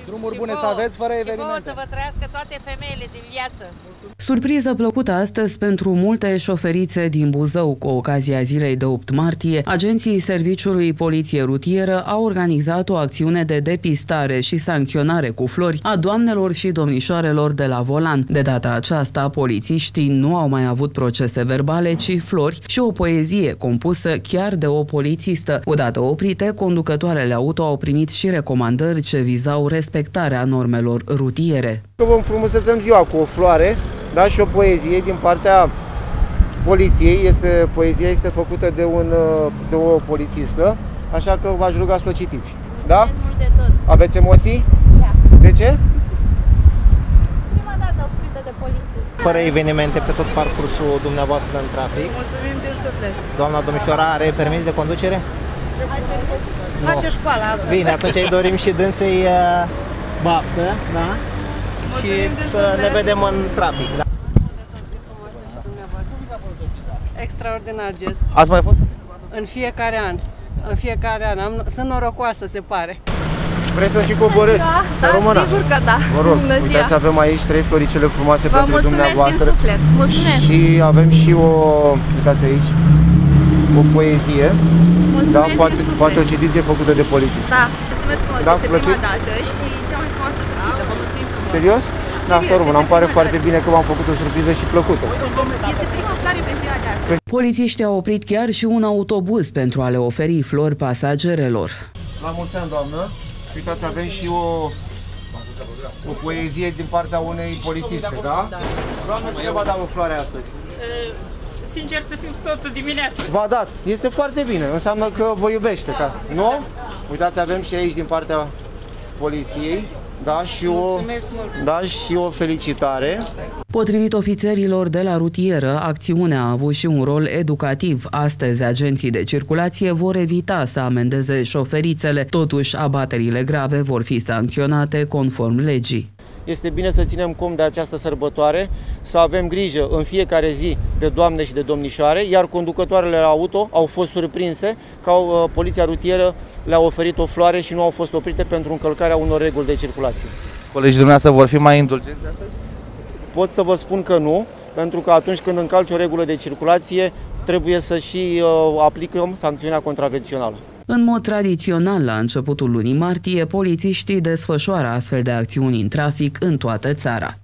Drumuri bune să aveți, fără evenimente. Și să vă trăiască toate femeile din viață. Surpriză plăcută astăzi pentru multe șoferițe din Buzău. Cu ocazia zilei de 8 martie, agenții Serviciului Poliție Rutieră au organizat o acțiune de depistare și sancționare cu flori a doamnelor și domnișoarelor de la volan. De data aceasta, polițiștii nu au mai avut procese verbale, ci flori și o poezie compusă chiar de o polițistă. Odată oprite, conducătoarele auto au primit și recomandări ce vizau respectarea normelor rutiere. Vă înfrumusețăm ziua cu o floare, da, și o poezie din partea poliției. Poezia este făcută de o polițistă, așa că v-aș ruga să o citiți. Da? De tot. Aveți emoții? Da. De ce? Prima dată oprită de poliție. Fără evenimente pe tot parcursul dumneavoastră în trafic. Mulțumim din suflet. Doamna domnișoara are permis de conducere? Face școala. Bine, atunci îi dorim și dânsei baftă, da? Și să ne vedem în trafic. Da? Extraordinar gest. Ați mai fost? În fiecare an. În fiecare an. Sunt norocoasă, se pare. Vreți să și coborâți? Să rămână? Sigur că da. Vă rog, uitați, avem aici 3 floricele frumoase pentru dumneavoastră. Din suflet. Mulțumesc. Și avem și uitați aici, o poezie. Mulțumesc, da, din suflet. poate o citiție făcută de polițist. Da, mulțumesc frumos. Da, este plăcit? prima dată și cea mai frumoasă surpriză. Vă mulțumim frumos. Serios? Da, să rămână. Îmi pare foarte bine că v-am făcut o surpriză și plăcută. Este prima floare pe ziua de astăzi. Polițiștii au oprit chiar și un autobuz pentru a le oferi flori pasagerelor. La mulți ani, doamnă. Uitați, avem și o poezie din partea unei polițiste, da? Doamnă, cine v-a dat o floare astăzi? Sincer să fiu, soțul dimineața. V-a dat. Este foarte bine. Înseamnă că vă iubește. Nu? Uitați, avem și aici din partea poliției. Da, și o felicitare. Potrivit ofițerilor de la rutieră, acțiunea a avut și un rol educativ. Astăzi, agenții de circulație vor evita să amendeze șoferițele. Totuși, abaterile grave vor fi sancționate conform legii. Este bine să ținem cont de această sărbătoare, să avem grijă în fiecare zi de doamne și de domnișoare, iar conducătoarele la auto au fost surprinse că poliția rutieră le-a oferit o floare și nu au fost oprite pentru încălcarea unor reguli de circulație. Colegii dumneavoastră vor fi mai indulgenți astăzi? Pot să vă spun că nu, pentru că atunci când încalci o regulă de circulație, trebuie să și aplicăm sancțiunea contravențională. În mod tradițional, la începutul lunii martie, polițiștii desfășoară astfel de acțiuni în trafic în toată țara.